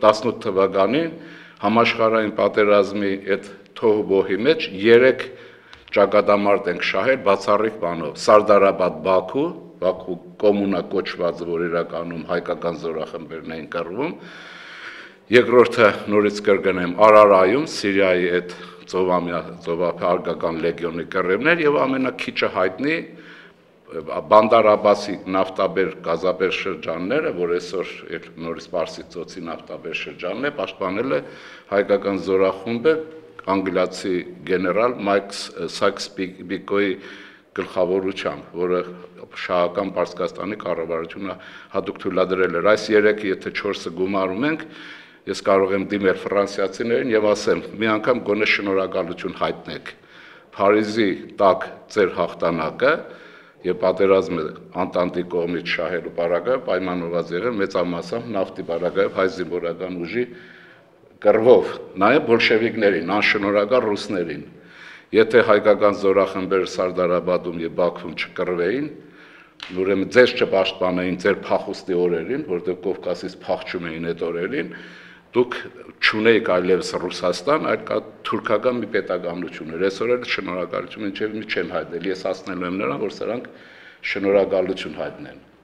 18 թվականին համաշխարհային պատերազմի այդ թոհուբոհի մեջ 3 ճակատամարտ ենք շահել բացառիկ բանով Սարդարաբադ Բաքու կոմունա կոչվածը, որ իրականում հայկական զորախմբերն էին կռվում, երկրորդը նորից կրկնեմ Արարայում Սիրիայի այդ ծովափարգական լեգիոնի կռիվներ եւ ամենակիչը հայտնի Բանդար Աբասի նավթաբեր գազաբեր շրջանները, որ այսօր նորից Պարսից ծոցի նավթաբեր շրջանն է, պաշտպանել է հայկական զորախումբը անգլիացի գեներալ Մայք Սայքս-Պիկոյի գլխավորությամբ, որը շահական Պարսկաստանի կառավարությունը հատուկ թույլատրել էր։ Այս 3-ը, եթե 4-ը գումարում ենք, ես կարող եմ դիմել ֆրանսիացիներին եւ ասեմ, մի անգամ գոնե շնորհակալություն հայտնեք Փարիզի տակ ձեր հաղթանակը եւ պատերազմը Անտանտի կողմից շահելու պարագայում պայմանավորված եղել մեծամասամբ նավթի պարագայում հայ զինվորական ուժի կռվով, նաեւ բոլշևիկներին, անշնորհակալ ռուսներին։ Եթե հայկական զորախմբերը Սարդարաբադում եւ Բաքվում չկռվեին, ուրեմն ձեզ չպաշտպանեին ձեր փախուստի օրերին, որտեղ Կովկասից փախչում էին այդ օրերին, դուք չունեիք այլևս Ռուսաստան, այլ կա թուրքական մի պետականություն էր։ Այսօր էլ շնորհակալություն ինչեւ մի չեն հայտնել։ Ես ասնելու եմ նրան, որ սրանք շնորհակալություն հայտնեն։